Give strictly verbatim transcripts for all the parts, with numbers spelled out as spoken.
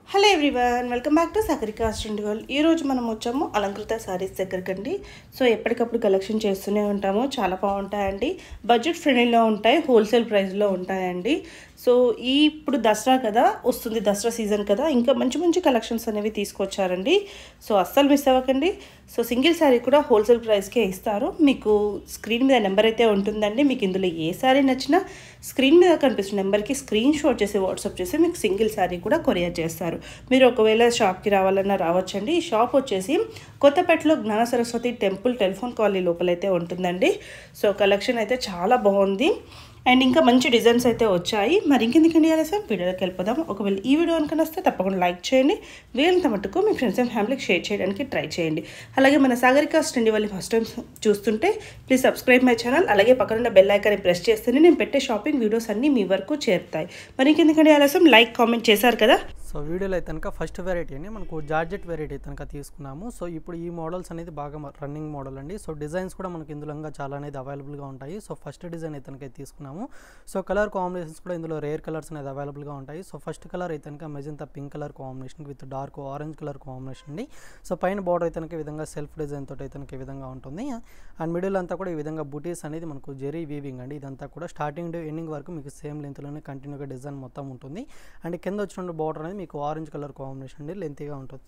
Hello everyone, welcome back to Sagarika student girl. ఈరోజు మనం వచ్చాము అలంకృత శారీస్ దగ్గరకండి. సో ఎప్పటికప్పుడు కలెక్షన్ చేస్తూనే ఉంటాము. చాలా బాగుంటాయండి, బడ్జెట్ ఫ్రెండ్లీలో ఉంటాయి, హోల్సేల్ ప్రైస్లో ఉంటాయండి. సో ఈ ఇప్పుడు దసరా కదా వస్తుంది, దసరా సీజన్ కదా, ఇంకా మంచి మంచి కలెక్షన్స్ అనేవి తీసుకొచ్చారండి. సో అస్సలు మిస్ అవ్వకండి. సో సింగిల్ శారీ కూడా హోల్సేల్ ప్రైస్కే ఇస్తారు. మీకు స్క్రీన్ మీద నెంబర్ అయితే ఉంటుందండి. మీకు ఇందులో ఏ శారీ నచ్చినా స్క్రీన్ మీద కనిపిస్తున్న నెంబర్కి స్క్రీన్ షాట్ చేసి వాట్సాప్ చేసి మీకు సింగిల్ శారీ కూడా కొరియర్ చేస్తారు. మీరు ఒకవేళ షాప్కి రావాలన్నా రావచ్చండి. ఈ షాప్ వచ్చేసి కొత్తపేటలో జ్ఞాన సరస్వతి టెంపుల్ టెలిఫోన్ కాలనీ లోపలైతే ఉంటుందండి. సో కలెక్షన్ అయితే చాలా బాగుంది అండ్ ఇంకా మంచి డిజైన్స్ అయితే వచ్చాయి. మరి ఇంకెందుకండి ఆలస్యం, వీడియోలోకి వెళ్ళిపోదాం. ఒకవేళ ఈ వీడియో కనుక వస్తే తప్పకుండా లైక్ చేయండి, వీలంత మట్టుకు మీ ఫ్రెండ్స్ అండ్ ఫ్యామిలీకి షేర్ చేయడానికి ట్రై చేయండి. అలాగే మన సాగరిక స్టూడెంట్ వాళ్ళు ఫస్ట్ టైం చూస్తుంటే ప్లీజ్ సబ్స్క్రైబ్ మై ఛానల్. అలాగే పక్కన బెల్ ఐకాన్ని ప్రెస్ చేస్తేనే నేను పెట్టే షాపింగ్ వీడియోస్ అన్నీ మీ వరకు చేరుతాయి. మరి ఇంకెందుకండి ఆలస్యం, లైక్ కామెంట్ చేశారు కదా. సో వీడియోలో అయితే కనుక ఫస్ట్ వెరైటీ అండి మనకు జార్జెట్ వెరైటీ అయితే కనుక తీసుకున్నాము. సో ఇప్పుడు ఈ మోడల్స్ అనేది బాగా రన్నింగ్ మోడల్ అండి. సో డిజైన్స్ కూడా మనకి ఇందులో చాలా అనేది అవైలబుల్గా ఉంటాయి. సో ఫస్ట్ డిజైన్ అయితే కనుక తీసుకున్నాము. సో కలర్ కాంబినేషన్స్ కూడా ఇందులో రేర్ కలర్స్ అనేది అవైలబుల్గా ఉంటాయి. సో ఫస్ట్ కలర్ అయితే కనుక magenta pink colour combination with dark orange colour combination అండి. సో పైన బార్డర్ అయితే కనుక ఈ విధంగా సెల్ఫ్ డిజైన్ తోటి అయితే కనుక ఈ విధంగా ఉంటుంది. అండ్ మిడిల్ అంతా కూడా ఈ విధంగా బూటీస్ అనేది మనకు జెరీ వీవింగ్ అండి. ఇదంతా కూడా స్టార్టింగ్ టు ఎండింగ్ వరకు మీకు సేమ్ లెంత్లోనే కంటిన్యూగా డిజైన్ మొత్తం ఉంటుంది. అండ్ కింద వచ్చిన బార్డర్ అనేది మీకు ఆరెంజ్ కలర్ కాంబినేషన్ అండి, లెంతీగా ఉంటుంది.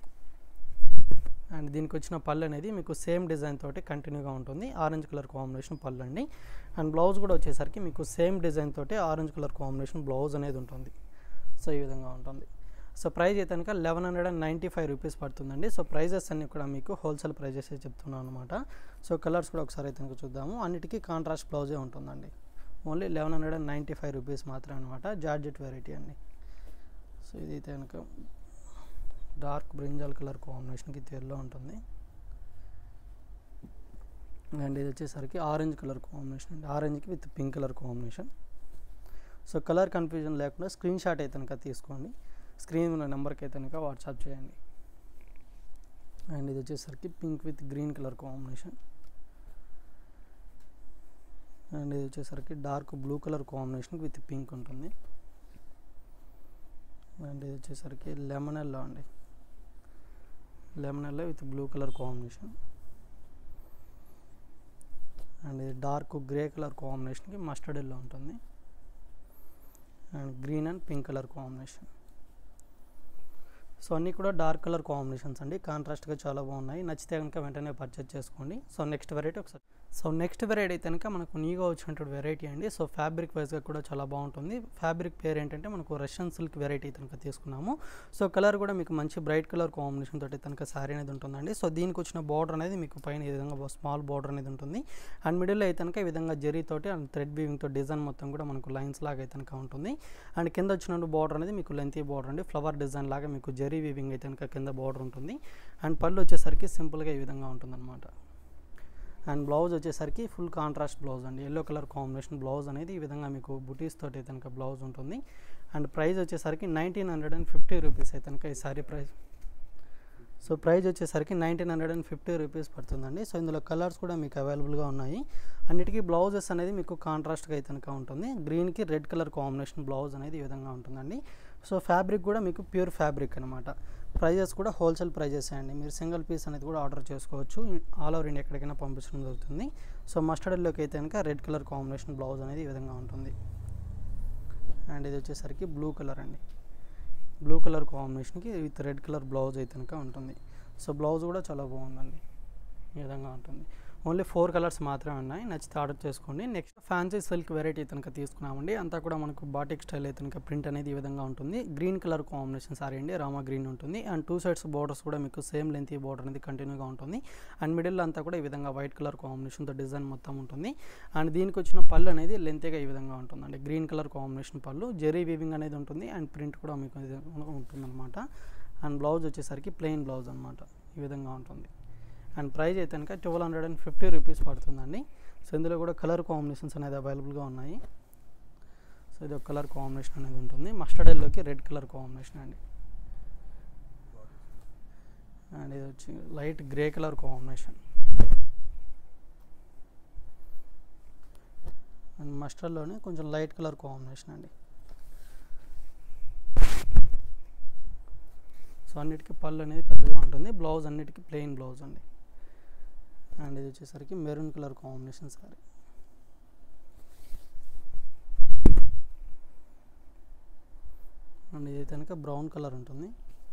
అండ్ దీనికి వచ్చిన పళ్ళు అనేది మీకు సేమ్ డిజైన్ తోటి కంటిన్యూగా ఉంటుంది, ఆరెంజ్ కలర్ కాంబినేషన్ పళ్ళు అండి. అండ్ బ్లౌజ్ కూడా వచ్చేసరికి మీకు సేమ్ డిజైన్ తోటి ఆరెంజ్ కలర్ కాంబినేషన్ బ్లౌజ్ అనేది ఉంటుంది. సో ఈ విధంగా ఉంటుంది. సో ప్రైస్ అయితే కనుక eleven hundred and ninety five rupees పడుతుందండి. సో ప్రైజెస్ అన్నీ కూడా మీకు హోల్సేల్ ప్రైజెస్ చెప్తున్నాను అనమాట. సో కలర్స్ కూడా ఒకసారి అయితే కనుక చూద్దాము. అన్నిటికీ కాంట్రాస్ట్ బ్లౌజే ఉంటుందండి. Only eleven hundred and ninety five rupees మాత్రమే అనమాట. జార్జెట్ వెరైటీ అండి. సో ఇదైతే కనుక డార్క్ బ్రింజాల్ కలర్ కాంబినేషన్కి తెల్లో ఉంటుంది. అండ్ ఇది వచ్చేసరికి ఆరెంజ్ కలర్ కాంబినేషన్ అండి, ఆరెంజ్కి with pink colour combination. So colour confusion లేకుండా స్క్రీన్ షాట్ అయితే కనుక తీసుకోండి, స్క్రీన్ ఉన్న నెంబర్కి అయితే కనుక వాట్సాప్ చేయండి. అండ్ ఇది వచ్చేసరికి pink with green colour combination. And ఇది వచ్చేసరికి dark blue colour combination with pink ఉంటుంది. అండ్ ఇది వచ్చేసరికి లెమన్ ఎల్లో అండి, lemon yellow with blue colour combination. And ఇది డార్క్ గ్రే కలర్ కాంబినేషన్కి మస్టర్డ్ ఎల్లో ఉంటుంది. And green and pink colour combination. So అన్నీ కూడా డార్క్ కలర్ కాంబినేషన్స్ అండి, కాంట్రాస్ట్గా చాలా బాగున్నాయి. నచ్చితే కనుక వెంటనే పర్చేజ్ చేసుకోండి. సో నెక్స్ట్ వెరైటీ ఒకసారి సో నెక్స్ట్ వెరైటీ అయితే కనుక మనకు న్యూగా వచ్చినటువంటి వెరైటీ అండి. సో ఫ్యాబ్రిక్ వైజ్గా కూడా చాలా బాగుంటుంది. ఫ్యాబ్రిక్ పేరు ఏంటంటే మనకు రష్యన్ సిల్క్ వెరైటీ కనుక తీసుకున్నాము. సో కలర్ కూడా మీకు మంచి బ్రైట్ కలర్ కాంబినేషన్ తోటి కనుక శారీ అనేది ఉంటుందండి. సో దీనికి వచ్చిన బార్డర్ అనేది మీకు పైన ఈ విధంగా స్మాల్ బార్డర్ అనేది ఉంటుంది. అండ్ మిడిల్లో అయితే కనుక ఈ విధంగా జెరీ తోటి అండ్ థ్రెడ్ వీవింగ్తో డిజైన్ మొత్తం కూడా మనకు లైన్స్ లాగా అయితే కనుక ఉంటుంది. అండ్ కింద వచ్చిన బార్డర్ అనేది మీకు లెంతీ బార్డర్ అండి, ఫ్లవర్ డిజైన్ లాగా మీకు జెరీ వీవింగ్ అయితే కనుక కింద బార్డర్ ఉంటుంది. అండ్ పళ్ళు వచ్చేసరికి సింపుల్గా ఈ విధంగా ఉంటుందన్నమాట. అండ్ బ్లౌజ్ వచ్చేసరికి ఫుల్ కాంట్రాస్ట్ బ్లౌజ్ అండి, ఎల్లో కలర్ కాంబినేషన్ బ్లౌజ్ అనేది ఈ విధంగా మీకు బుటీస్ తోటి అయితే కనుక బ్లౌజ్ ఉంటుంది. అండ్ ప్రైస్ వచ్చేసరికి nineteen hundred and fifty rupees అయితే కనుక ఈ సారీ ప్రైస్. సో ప్రైస్ వచ్చేసరికి nineteen hundred and fifty rupees పడుతుందండి. సో ఇందులో కలర్స్ కూడా మీకు అవైలబుల్గా ఉన్నాయి. అన్నిటికీ బ్లౌజెస్ అనేది మీకు కాంట్రాస్ట్గా అయితే కనుక ఉంటుంది. గ్రీన్కి రెడ్ కలర్ కాంబినేషన్ బ్లౌజ్ అనేది ఈ విధంగా ఉంటుందండి. సో ఫ్యాబ్రిక్ కూడా మీకు ప్యూర్ ఫ్యాబ్రిక్ అనమాట. ప్రైజెస్ కూడా హోల్సేల్ ప్రైజెస్ అండి. మీరు సింగిల్ పీస్ అనేది కూడా ఆర్డర్ చేసుకోవచ్చు, ఆల్ ఓవర్ ఇండియా ఎక్కడికైనా పంపించడం జరుగుతుంది. సో మస్టర్డ్ ఎల్లోకి అయితే కనుక రెడ్ కలర్ కాంబినేషన్ బ్లౌజ్ అనేది ఈ విధంగా ఉంటుంది. అండ్ ఇది వచ్చేసరికి బ్లూ కలర్ అండి, బ్లూ కలర్ కాంబినేషన్కి విత్ రెడ్ కలర్ బ్లౌజ్ అయితే కనుక ఉంటుంది. సో బ్లౌజ్ కూడా చాలా బాగుందండి, ఈ విధంగా ఉంటుంది. ఓన్లీ ఫోర్ కలర్స్ మాత్రమే ఉన్నాయి, నచ్చితే ఆర్డర్ చేసుకోండి. నెక్స్ట్ ఫ్యాన్సీ సిల్క్ వెరైటీ కనుక తీసుకున్నామండి. అంతా కూడా మనకు బాటిక్ స్టైల్ అయితే కనుక ప్రింట్ అనేది ఈ విధంగా ఉంటుంది. గ్రీన్ కలర్ కాంబినేషన్ సారీ అండి, రామా గ్రీన్ ఉంటుంది. అండ్ టూ సైడ్స్ బోర్డర్స్ కూడా మీకు సేమ్ లెంత్ బోర్డర్ అనేది కంటిన్యూగా ఉంటుంది. అండ్ మిడిల్ అంతా కూడా ఈ విధంగా వైట్ కలర్ కాంబినేషన్తో డిజైన్ మొత్తం ఉంటుంది. అండ్ దీనికి వచ్చిన పళ్ళు అనేది లెంతీగా ఈ విధంగా ఉంటుందండి, గ్రీన్ కలర్ కాంబినేషన్ పళ్ళు, జెరీ వీవింగ్ అనేది ఉంటుంది. అండ్ ప్రింట్ కూడా మీకు ఉంటుందన్నమాట. అండ్ బ్లౌజ్ వచ్చేసరికి ప్లెయిన్ బ్లౌజ్ అనమాట, ఈ విధంగా ఉంటుంది. అండ్ ప్రైస్ అయితే కనుక twelve hundred and fifty rupees పడుతుందండి. సో ఇందులో కూడా కలర్ కాంబినేషన్స్ అనేది అవైలబుల్గా ఉన్నాయి. సో ఇది ఒక కలర్ కాంబినేషన్ అనేది ఉంటుంది, మస్టర్డ్ ఎల్లోకి రెడ్ కలర్ కాంబినేషన్ అండి. అండ్ ఇది వచ్చి light grey colour combination. And మస్టర్డ్లోనే కొంచెం లైట్ కలర్ కాంబినేషన్ అండి. సో అన్నిటికీ పళ్ళు అనేది పెద్దగా ఉంటుంది. బ్లౌజ్ అన్నిటికీ ప్లెయిన్ బ్లౌజ్ అండి. అండ్ ఇది వచ్చేసరికి maroon colour combination sari. And ఇది కనుక బ్రౌన్ కలర్ ఉంటుంది.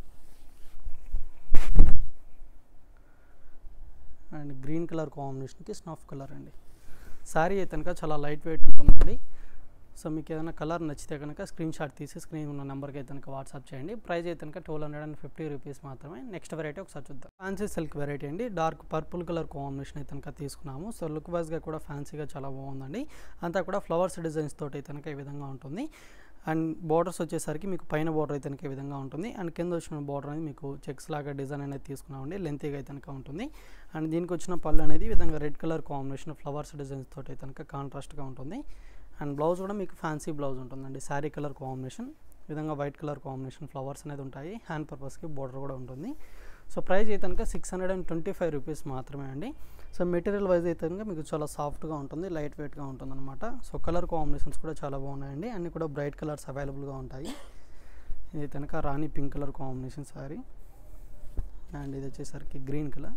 అండ్ గ్రీన్ కలర్ కాంబినేషన్కి స్నఫ్ కలర్ అండి. శారీ అయితే కనుక చాలా లైట్ వెయిట్ ఉంటుందండి. సో మీకు ఏదైనా కలర్ నచ్చితే కనుక స్క్రీన్ షాట్ తీసి స్క్రీన్ ఉన్న నెంబర్కి అయితే కనుక వాట్సాప్ చేయండి. ప్రైస్ అయితే కనుక twelve hundred and fifty rupees మాత్రమే. నెక్స్ట్ వెరైటీ ఒకసారి చూద్దాం. ఫ్యాన్సీ సిల్క్ వెరైటీ అండి. డార్క్ పర్పుల్ కలర్ కాంబినేషన్ అయితే కనుక తీసుకున్నాము. సో లుక్ వైజ్గా కూడా ఫ్యాన్సీగా చాలా బాగుందండి. అంతా కూడా ఫ్లవర్స్ డిజైన్స్ తోటి అయితే కనుక ఈ విధంగా ఉంటుంది. అండ్ బార్డర్స్ వచ్చేసరికి మీకు పైన బార్డర్ అయితే కనుక ఈ విధంగా ఉంటుంది. అండ్ కింద వచ్చిన బార్డర్ అనేది మీకు చెక్స్ లాగా డిజైన్ అనేది తీసుకున్నామండి. లెంతీగా అయితే కనుక ఉంటుంది. అండ్ దీనికి వచ్చిన పళ్ళు అనేది ఈ విధంగా red colour combination flowers designs తోటి అయితే కనుక కాంట్రాస్ట్గా ఉంటుంది. అండ్ బ్లౌజ్ కూడా మీకు ఫ్యాన్సీ బ్లౌజ్ ఉంటుందండి. శారీ కలర్ కాంబినేషన్ ఈ విధంగా వైట్ కలర్ కాంబినేషన్ ఫ్లవర్స్ అనేది ఉంటాయి. హ్యాండ్ పర్పస్కి బార్డర్ కూడా ఉంటుంది. సో ప్రైస్ అయితే కనుక six hundred and twenty five rupees మాత్రమే అండి. సో మెటీరియల్ వైజ్ అయితే కనుక మీకు చాలా సాఫ్ట్గా ఉంటుంది, లైట్ వెయిట్గా ఉంటుంది అనమాట. సో కలర్ కాంబినేషన్స్ కూడా చాలా బాగున్నాయండి. అన్నీ కూడా బ్రైట్ కలర్స్ అవైలబుల్గా ఉంటాయి. ఇది కనుక Rani pink colour combination sari. And ఇది వచ్చేసరికి green colour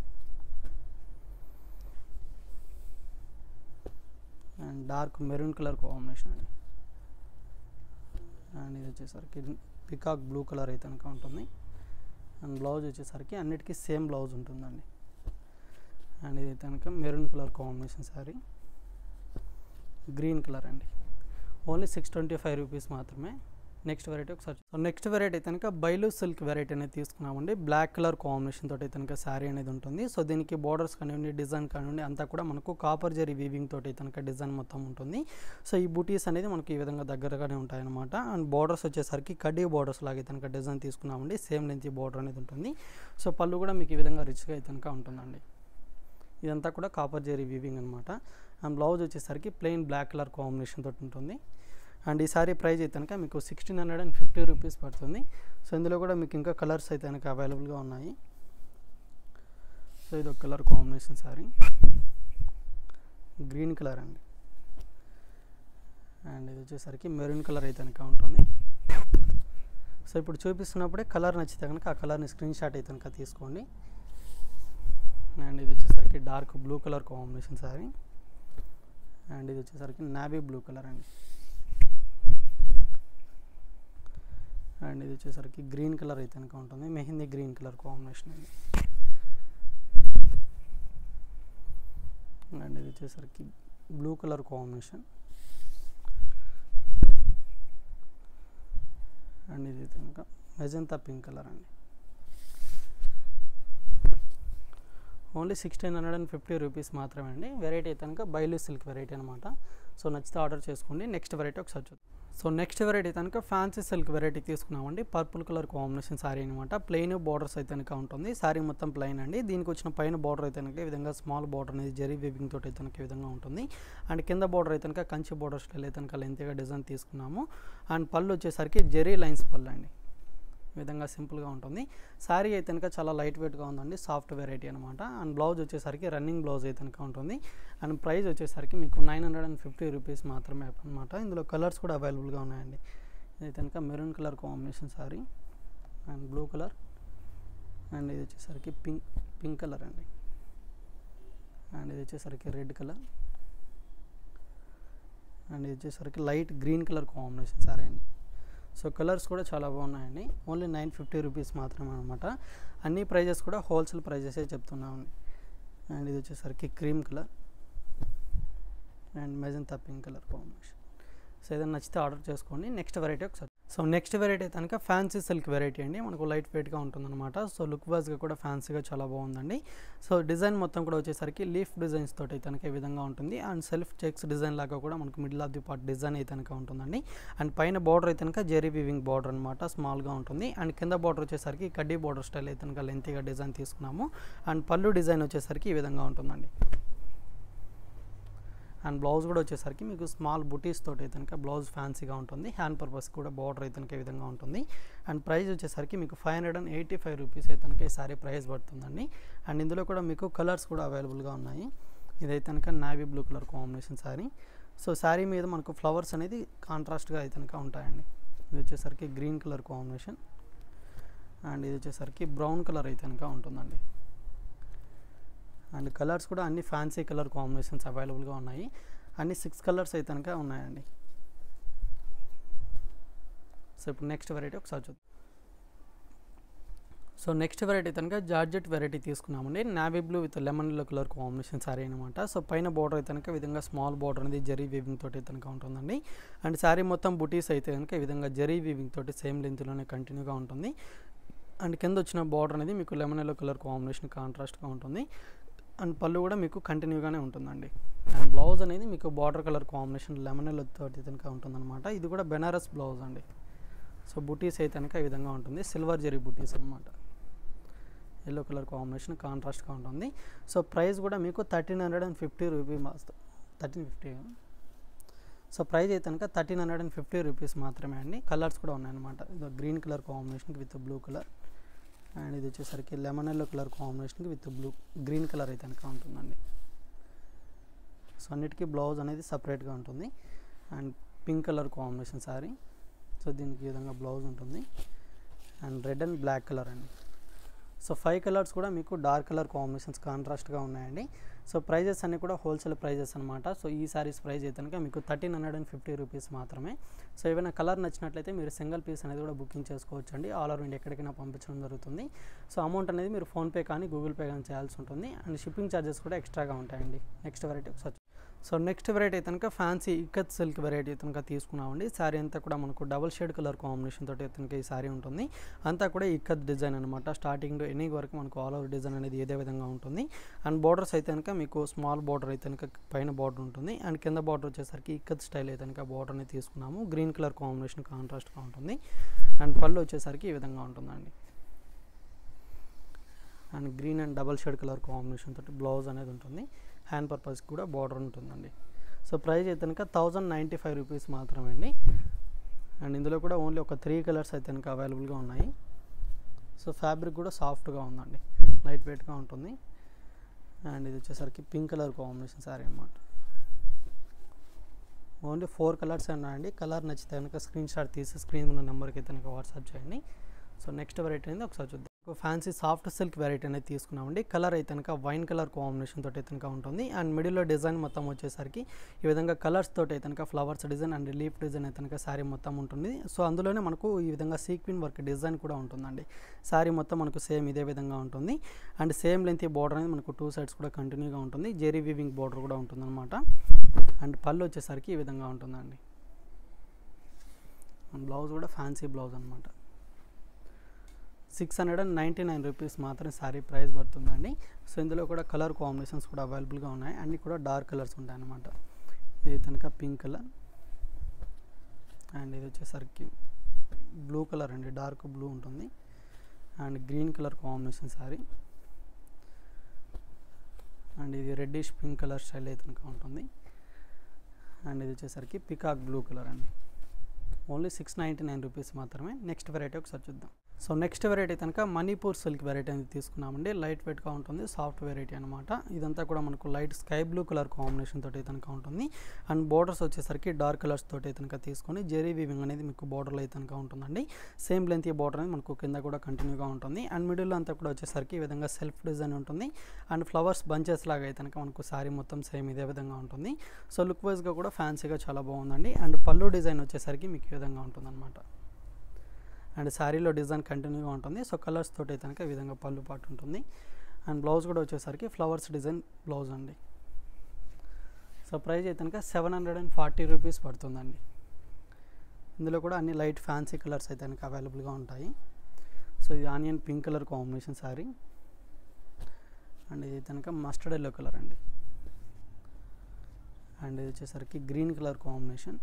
and dark maroon colour combination అండి. అండ్ ఇది వచ్చేసరికి పికాక్ బ్లూ కలర్ అయితే కనుక ఉంటుంది. అండ్ బ్లౌజ్ వచ్చేసరికి అన్నిటికీ సేమ్ బ్లౌజ్ ఉంటుందండి. అండ్ ఇది కనుక maroon colour combination sari, green colour అండి. Only six twenty five rupees మాత్రమే. నెక్స్ట్ వెరైటీ ఒకసారి. సో నెక్స్ట్ వెరైటీ అయితే కనుక బైలు సిల్క్ వెరైటీ అనేది తీసుకున్నామండి. బ్లాక్ కలర్ కాంబినేషన్ తోటి అయితే కనుక శారీ అనేది ఉంటుంది. సో దీనికి బార్డర్స్ కానివ్వండి, డిజైన్ కానివ్వండి అంతా కూడా మనకు కాపర్ జరీ వీవింగ్ తోటి కనుక డిజైన్ మొత్తం ఉంటుంది. సో ఈ బూటీస్ అనేది మనకి ఈ విధంగా దగ్గరగానే ఉంటాయన్నమాట. అండ్ బార్డర్స్ వచ్చేసరికి కడ్డీ బార్డర్స్ లాగా కనుక డిజైన్ తీసుకున్నామండి. సేమ్ లెంత్ బార్డర్ అనేది ఉంటుంది. సో పళ్ళు కూడా మీకు ఈ విధంగా రిచ్గా అయితే కనుక ఉంటుందండి. ఇదంతా కూడా కాపర్ జరీ వీవింగ్ అనమాట. అండ్ బ్లౌజ్ వచ్చేసరికి ప్లెయిన్ బ్లాక్ కలర్ కాంబినేషన్ తోటి ఉంటుంది. అండ్ ఈ సారీ ప్రైస్ అయితే కనుక మీకు sixteen hundred and fifty rupees పడుతుంది. సో ఇందులో కూడా మీకు ఇంకా కలర్స్ అయితే కనుక అవైలబుల్గా ఉన్నాయి. సో ఇది ఒక colour combination sari, green colour అండి. అండ్ ఇది వచ్చేసరికి మెరూన్ కలర్ అయితే కనుక ఉంటుంది. సో ఇప్పుడు చూపిస్తున్నప్పుడే కలర్ నచ్చితే కనుక ఆ కలర్ని స్క్రీన్ షాట్ అయితే కనుక తీసుకోండి. అండ్ ఇది వచ్చేసరికి dark blue colour combination sari. And ఇది వచ్చేసరికి నావీ బ్లూ కలర్ అండి. అండ్ ఇది వచ్చేసరికి గ్రీన్ కలర్ అయితే కనుక ఉంటుంది. మెహందీ గ్రీన్ కలర్ కాంబినేషన్ అండి. అండ్ ఇది వచ్చేసరికి బ్లూ కలర్ కాంబినేషన్. అండ్ ఇది కనుక మెజంతా పింక్ కలర్ అండి. Only sixteen hundred and fifty rupees మాత్రమే అండి. వెరైటీ అయితే కనుక బైలు సిల్క్ వెరైటీ అనమాట. సో నచ్చితే ఆర్డర్ చేసుకోండి. నెక్స్ట్ వెరైటీ ఒకసారి చూద్దాం. సో నెక్స్ట్ వెరైటీ కనుక ఫ్యాన్సీ సిల్క్ వెరైటీ తీసుకున్నామండి. పర్పుల్ కలర్ కాంబినేషన్ శారీ అనమాట. ప్లెయిన్ బార్డర్స్ అయితే కనుక ఉంటుంది. శారీ మొత్తం ప్లెయిన్ అండి. దీనికి వచ్చిన పైన బార్డర్ అయితే కనుక ఈ విధంగా స్మాల్ బార్డర్ అనేది జరీ వీవింగ్ తోటి అయితే కనుక ఈ విధంగా ఉంటుంది. అండ్ కింద బార్డర్ అయితే కనుక కంచి బార్డర్ స్టైల్ అయితే కనుక లెంతీగా డిజైన్ తీసుకున్నాము. అండ్ పళ్ళు వచ్చేసరికి జరీ లైన్స్ పళ్ళు అండి. ఈ విధంగా సింపుల్గా ఉంటుంది. శారీ అయితే కనుక చాలా లైట్ వెయిట్గా ఉందండి. సాఫ్ట్ వెరైటీ అనమాట. అండ్ బ్లౌజ్ వచ్చేసరికి రన్నింగ్ బ్లౌజ్ అయితే కనుక ఉంటుంది. అండ్ ప్రైస్ వచ్చేసరికి మీకు nine hundred and fifty rupees మాత్రమే అనమాట. ఇందులో కలర్స్ కూడా అవైలబుల్గా ఉన్నాయండి. ఇది కనుక maroon colour combination sari and blue colour. And ఇది వచ్చేసరికి పింక్ పింక్ కలర్ అండి. అండ్ ఇది వచ్చేసరికి రెడ్ కలర్. అండ్ ఇది వచ్చేసరికి light green colour combination sari అండి. సో కలర్స్ కూడా చాలా బాగున్నాయండి. ఓన్లీ నైన్ ఫిఫ్టీ రూపీస్ మాత్రమే అనమాట. అన్ని ప్రైజెస్ కూడా హోల్సేల్ ప్రైజెసే చెప్తున్నామండి. అండ్ ఇది వచ్చేసరికి cream colour and magenta pink colour combination. So ఏదైనా నచ్చితే ఆర్డర్ చేసుకోండి. నెక్స్ట్ వెరైటీ ఒకసారి. సో నెక్స్ట్ వెరైటీ కనుక ఫ్యాన్సీ సిల్క్ వెరైటీ అండి. మనకు లైట్ వెయిట్గా ఉంటుందన్నమాట. సో లుక్ వైజ్గా కూడా ఫ్యాన్సీగా చాలా బాగుందండి. సో డిజైన్ మొత్తం కూడా వచ్చేసరికి లీఫ్ డిజైన్స్ తోటి అయితే కనుక ఈ విధంగా ఉంటుంది. అండ్ సెల్ఫ్ చెక్స్ డిజైన్ లాగా కూడా మనకు middle of the part design అయితే కనుక ఉంటుందండి. అండ్ పైన బార్డర్ అయితే కనుక జెరీ వీవింగ్ బార్డర్ అనమాట. స్మాల్గా ఉంటుంది. అండ్ కింద బార్డర్ వచ్చేసరికి కడ్డీ బార్డర్ స్టైల్ అయితే కనుక లెంతీగా డిజైన్ తీసుకున్నాము. అండ్ పళ్ళు డిజైన్ వచ్చేసరికి ఈ విధంగా ఉంటుందండి. అండ్ బ్లౌజ్ కూడా వచ్చేసరికి మీకు స్మాల్ బుటీస్ తోటి అయితే కనుక బ్లౌజ్ ఫ్యాన్సీగా ఉంటుంది. హ్యాండ్ పర్పస్ కూడా బార్డర్ అయితే కనుక ఈ విధంగా ఉంటుంది. అండ్ ప్రైస్ వచ్చేసరికి మీకు five hundred and eighty five rupees అయితే కనుక ఈ సారీ ప్రైస్ పడుతుందండి. అండ్ ఇందులో కూడా మీకు కలర్స్ కూడా అవైలబుల్గా ఉన్నాయి. ఇదైతే కనుక navy blue colour combination sari. So sari మీద మనకు ఫ్లవర్స్ అనేది కాంట్రాస్ట్గా అయితే కనుక ఉంటాయండి. ఇది వచ్చేసరికి గ్రీన్ కలర్ కాంబినేషన్. అండ్ ఇది వచ్చేసరికి బ్రౌన్ కలర్ అయితే కనుక ఉంటుందండి. అండ్ కలర్స్ కూడా అన్ని ఫ్యాన్సీ కలర్ కాంబినేషన్స్ అవైలబుల్గా ఉన్నాయి. అన్ని సిక్స్ కలర్స్ అయితే కనుక ఉన్నాయండి. సో ఇప్పుడు నెక్స్ట్ వెరైటీ ఒకసారి చూద్దాం. సో నెక్స్ట్ వెరైటీ కనుక జార్జెట్ వెరైటీ తీసుకున్నామండి. Navy blue with lemon yellow colour combination sari అనమాట. సో పైన బార్డర్ అయితే కనుక ఈ విధంగా స్మాల్ బార్డర్ అనేది జరీ వీవింగ్ తోటి అయితే కనుక ఉంటుందండి. అండ్ శారీ మొత్తం బుటీస్ అయితే కనుక ఈ విధంగా జరీ వీవింగ్ తోటి సేమ్ లెంత్లోనే కంటిన్యూగా ఉంటుంది. అండ్ కింద వచ్చిన బార్డర్ అనేది మీకు లెమన్ ఎల్లో కలర్ కాంబినేషన్ కాంట్రాస్ట్గా ఉంటుంది. అండ్ పళ్ళు కూడా మీకు కంటిన్యూగానే ఉంటుందండి. అండ్ బ్లౌజ్ అనేది మీకు border colour combination lemon yellow తోటి కనుక ఉంటుందన్నమాట. ఇది కూడా బెనారస్ బ్లౌజ్ అండి. సో బుటీస్ అయితే కనుక ఈ విధంగా ఉంటుంది, సిల్వర్ జరీ బుటీస్ అనమాట. ఎల్లో కలర్ కాంబినేషన్ కాంట్రాస్ట్గా ఉంటుంది. సో ప్రైస్ కూడా మీకు thirteen hundred and fifty rupee thirteen fifty so price అయితే కనుక thirteen hundred and fifty rupees మాత్రమే అండి. కలర్స్ కూడా ఉన్నాయన్నమాట. ఇది గ్రీన్ కలర్ కాంబినేషన్కి విత్ బ్లూ కలర్, అండ్ ఇది వచ్చేసరికి లెమన్ ఎల్లో కలర్ కాంబినేషన్కి విత్ బ్లూ గ్రీన్ కలర్ అయితే కనుక ఉంటుందండి. సో అన్నిటికీ బ్లౌజ్ అనేది సపరేట్గా ఉంటుంది. And pink colour combination sari. So దీనికి ఈ విధంగా బ్లౌజ్ ఉంటుంది. And red and black colour అండి. సో ఫైవ్ కలర్స్ కూడా మీకు డార్క్ కలర్ కాంబినేషన్స్ కాంట్రాస్ట్గా ఉన్నాయండి. సో ప్రైజెస్ అన్నీ కూడా హోల్సేల్ ప్రైజెస్ అనమాట. సో ఈ సారీస్ ప్రైస్ అయితే కనుక మీకు thirteen hundred and fifty rupees మాత్రమే. సో ఏమైనా కలర్ నచ్చినట్లయితే మీరు సింగిల్ పీస్ అనేది కూడా బుకింగ్ చేసుకోవచ్చు అండి. ఆల్ ఓవర్ ఇండియా ఎక్కడికైనా పంపించడం జరుగుతుంది. సో అమౌంట్ అనేది మీరు ఫోన్పే కానీ గూగుల్ పే కానీ చేయాల్సి ఉంటుంది. అండ్ షిప్పింగ్ ఛార్జెస్ కూడా ఎక్స్ట్రాగా ఉంటాయండి. నెక్స్ట్ వెరైటీ ఒకసారి. సో నెక్స్ట్ వెరైటీ అయితే కనుక ఫ్యాన్సీ ఇక్కత్ సిల్క్ వెరైటీ అయితే కనుక తీసుకున్నామండి. శారీ అంతా కూడా మనకు డబుల్ షేడ్ కలర్ కాంబినేషన్ తోటి అయితే కనుక ఈ శారీ ఉంటుంది. అంతా కూడా ఇక్కత్ డిజైన్ అనమాట. స్టార్టింగ్ టు ఎనీ వరకు మనకు ఆల్ ఓవర్ డిజైన్ అనేది ఇదే విధంగా ఉంటుంది. అండ్ బార్డర్స్ అయితే కనుక మీకు స్మాల్ బార్డర్ అయితే కనుక పైన బార్డర్ ఉంటుంది. అండ్ కింద బార్డర్ వచ్చేసరికి ఇక్కత్ స్టైల్ అయితే కనుక బార్డర్ అనేది తీసుకున్నాము. గ్రీన్ కలర్ కాంబినేషన్ కాంట్రాస్ట్గా ఉంటుంది. అండ్ పళ్ళు వచ్చేసరికి ఈ విధంగా ఉంటుందండి. And green and double shade colour combination తోటి బ్లౌజ్ అనేది ఉంటుంది. హ్యాండ్ పర్పస్ కూడా బార్డర్ ఉంటుందండి. సో ప్రైస్ అయితే కనుక థౌజండ్ నైంటీ ఫైవ్ రూపీస్ మాత్రమే అండి. అండ్ ఇందులో కూడా ఓన్లీ ఒక త్రీ కలర్స్ అయితే కనుక అవైలబుల్గా ఉన్నాయి. సో ఫ్యాబ్రిక్ కూడా సాఫ్ట్గా ఉందండి, లైట్ వెయిట్గా ఉంటుంది. అండ్ ఇది వచ్చేసరికి పింక్ కలర్ కాంబినేషన్ సారీ అనమాట. ఓన్లీ ఫోర్ కలర్స్ ఉన్నాయండి. కలర్ నచ్చితే కనుక స్క్రీన్ షాట్ తీసి స్క్రీన్ ఉన్న నెంబర్కి అయితే కనుక వాట్సాప్ చేయండి. సో నెక్స్ట్ వెరైటీ అనేది ఒకసారి చూద్దాం. ఫ్యాన్సీ సాఫ్ట్ సిల్క్ వెరైటీ అనేది తీసుకున్నామండి. కలర్ అయితే కనుక వైన్ కలర్ కాంబినేషన్ తోటి అయితే కనుక ఉంటుంది. అండ్ మిడిల్లో డిజైన్ మొత్తం వచ్చేసరికి ఈ విధంగా కలర్స్ తోటి అయితే కనుక flowers design and leaf design అయితే కనుక శారీ మొత్తం ఉంటుంది. సో అందులోనే మనకు ఈ విధంగా సీక్వెన్ వర్క్ డిజైన్ కూడా ఉంటుందండి. శారీ మొత్తం మనకు సేమ్ ఇదే విధంగా ఉంటుంది. అండ్ సేమ్ లెంత్ బార్డర్ అనేది మనకు టూ సైడ్స్ కూడా కంటిన్యూగా ఉంటుంది. జెరీ వీవింగ్ బార్డర్ కూడా ఉంటుంది అనమాట. అండ్ పళ్ళు వచ్చేసరికి ఈ విధంగా ఉంటుందండి. అండ్ బ్లౌజ్ కూడా ఫ్యాన్సీ బ్లౌజ్ అనమాట. Six hundred and ninety nine rupees మాత్రమే శారీ ప్రైస్ పడుతుందండి. సో ఇందులో కూడా కలర్ కాంబినేషన్స్ కూడా అవైలబుల్గా ఉన్నాయి. అన్నీ కూడా డార్క్ కలర్స్ ఉంటాయి అన్నమాట. ఇది కనుక పింక్ కలర్, అండ్ ఇది వచ్చేసరికి బ్లూ కలర్ అండి, డార్క్ బ్లూ ఉంటుంది. And green colour combination sari. And ఇది రెడ్డిష్ పింక్ కలర్ స్టైల్ అయితే కనుక ఉంటుంది. అండ్ ఇది వచ్చేసరికి పికాక్ బ్లూ కలర్ అండి. Only six ninety nine rupees మాత్రమే. నెక్స్ట్ వెరైటీ ఒకసారి చూద్దాం. సో నెక్స్ట్ వెరైటీ కనుక మణిపూర్ సిల్క్ వెరైటీ అనేది తీసుకున్నామండి. లైట్ వెయిట్గా ఉంటుంది, సాఫ్ట్ వెరైటీ అనమాట. ఇదంతా కూడా మనకు light sky blue colour combination తోటి కనుక ఉంటుంది. అండ్ బోర్డర్స్ వచ్చేసరికి డార్క్ కలర్స్ తోటి కనుక తీసుకొని జెరీ వీవింగ్ అనేది మీకు బోర్డర్లో అయితే కనుక ఉంటుందండి. సేమ్ లెంత్ ఈ బోర్డర్ అనేది మనకు కింద కూడా కంటిన్యూగా ఉంటుంది. అండ్ మిడిల్లో అంతా కూడా వచ్చేసరికి ఈ విధంగా సెల్ఫ్ డిజైన్ ఉంటుంది. అండ్ ఫ్లవర్స్ బంచెస్ లాగా అయితే కనుక మనకు శారీ మొత్తం సేమ్ ఇదే విధంగా ఉంటుంది. సో లుక్ వైజ్గా కూడా ఫ్యాన్సీగా చాలా బాగుందండి. అండ్ పళ్ళు డిజైన్ వచ్చేసరికి మీకు ఈ విధంగా ఉంటుందన్నమాట. అండ్ శారీలో డిజైన్ కంటిన్యూగా ఉంటుంది. సో కలర్స్ తోటి కనుక ఈ విధంగా పళ్ళు పాటు ఉంటుంది. అండ్ బ్లౌజ్ కూడా వచ్చేసరికి ఫ్లవర్స్ డిజైన్ బ్లౌజ్ అండి. సో ప్రైస్ అయితే కనుక seven hundred and forty rupees పడుతుందండి. ఇందులో కూడా అన్ని లైట్ ఫ్యాన్సీ కలర్స్ అయితే కనుక అవైలబుల్గా ఉంటాయి. సో ఇది onion pink colour combination sari. And ఇది కనుక మస్టర్డ్ ఎల్లో కలర్ అండి. అండ్ ఇది వచ్చేసరికి గ్రీన్ కలర్ కాంబినేషన్.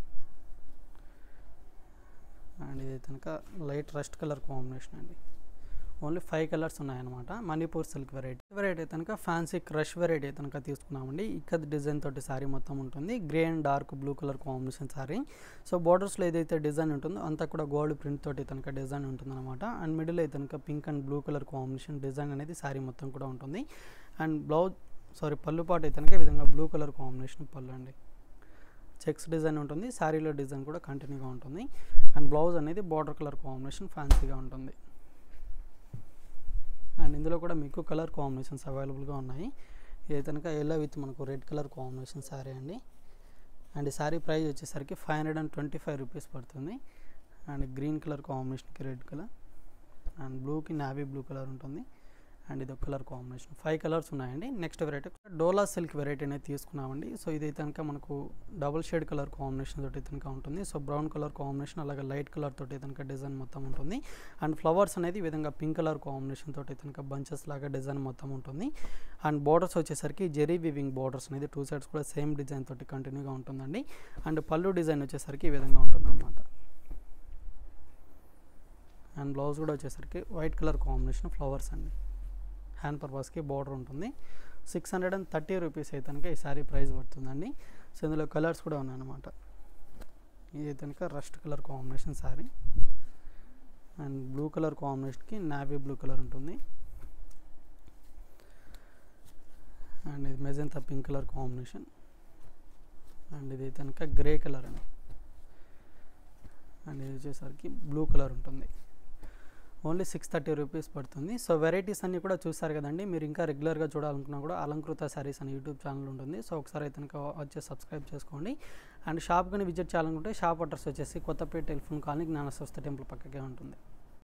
అండ్ ఇది కనుక లైట్ రస్ట్ కలర్ కాంబినేషన్ అండి. ఓన్లీ ఫైవ్ కలర్స్ ఉన్నాయన్నమాట. మణిపూర్ సిల్క్ వెరైటీ వెరైటీ కనుక ఫ్యాన్సీ క్రష్ వెరైటీ కనుక తీసుకున్నామండి. ఇక్కత్ డిజైన్ తోటి శారీ మొత్తం ఉంటుంది. Grey and dark blue colour combination sari. So బార్డర్స్లో ఏదైతే డిజైన్ ఉంటుందో అంతా కూడా గోల్డ్ ప్రింట్ తోటి కనుక డిజైన్ ఉంటుందన్నమాట. అండ్ మిడిల్ అయితే కనుక pink and blue colour combination design అనేది శారీ మొత్తం కూడా ఉంటుంది. అండ్ బ్లౌజ్ సారీ పళ్ళు పాటు అయితే కనుక ఈ విధంగా బ్లూ కలర్ కాంబినేషన్ పళ్ళు అండి. చెక్స్ డిజైన్ ఉంటుంది. శారీలో డిజైన్ కూడా కంటిన్యూగా ఉంటుంది. అండ్ బ్లౌజ్ అనేది బార్డర్ కలర్ కాంబినేషన్ ఫ్యాన్సీగా ఉంటుంది. అండ్ ఇందులో కూడా మీకు కలర్ కాంబినేషన్స్ అవైలబుల్గా ఉన్నాయి. ఇది కనుక ఎల్లో విత్ మనకు రెడ్ కలర్ కాంబినేషన్ శారీ అండి. అండ్ ఈ శారీ ప్రైస్ వచ్చేసరికి five hundred and twenty five rupees పడుతుంది. అండ్ గ్రీన్ కలర్ కాంబినేషన్కి రెడ్ కలర్ అండ్ బ్లూకి నావీ బ్లూ కలర్ ఉంటుంది. అండ్ ఇది ఒక కలర్ కాంబినేషన్, ఫైవ్ కలర్స్ ఉన్నాయండి. Next variety Dola silk variety అనేది తీసుకున్నామండి. సో ఇది కనుక మనకు డబుల్ షేడ్ కలర్ కాంబినేషన్ తోటి కనుక ఉంటుంది. సో బ్రౌన్ కలర్ కాంబినేషన్ అలాగే లైట్ కలర్ తోటి కనుక డిజైన్ మొత్తం ఉంటుంది. అండ్ ఫ్లవర్స్ అనేది ఈ విధంగా పింక్ కలర్ కాంబినేషన్ తోటి కనుక బంచెస్ లాగా డిజైన్ మొత్తం ఉంటుంది. అండ్ బార్డర్స్ వచ్చేసరికి జెరీ వివింగ్ బార్డర్స్ అనేది టూ సైడ్స్ కూడా సేమ్ డిజైన్ తోటి కంటిన్యూగా ఉంటుందండి. అండ్ పళ్ళు డిజైన్ వచ్చేసరికి ఈ విధంగా ఉంటుంది అన్నమాట. అండ్ బ్లౌజ్ కూడా వచ్చేసరికి వైట్ కలర్ కాంబినేషన్ ఫ్లవర్స్ అండి. హ్యాండ్ పర్పస్కి బార్డర్ ఉంటుంది. Six hundred and thirty rupees అయితే కనుక ఈ శారీ ప్రైస్ పడుతుందండి. సో ఇందులో కలర్స్ కూడా ఉన్నాయన్నమాట. ఇది కనుక rust colour combination sari and blue colour కాంబినేషన్కి నావీ బ్లూ కలర్ ఉంటుంది. అండ్ ఇది magenta pink colour combination and ఇది కనుక గ్రే కలర్ అండి. అండ్ ఇది వచ్చేసరికి బ్లూ కలర్ ఉంటుంది. ఓన్లీ సిక్స్ థర్టీ రూపీస్ పడుతుంది. సో వెరైటీస్ అన్నీ కూడా చూసారు కదండి. మీరు ఇంకా రెగ్యులర్గా చూడాలనుకున్నా కూడా అలంకృత శారీస్ అని యూట్యూబ్ ఛానల్ ఉంటుంది. సో ఒకసారి అయితే కనుక వచ్చి సబ్స్క్రైబ్ చేసుకోండి. అండ్ షాప్ కానీ విజిట్ చేయాలనుకుంటే షాప్ అడ్రస్ వచ్చేసి కొత్తపేట టెలిఫోన్ కాలనీ జ్ఞానస్వస్థ టెంపుల్ పక్కకే ఉంటుంది.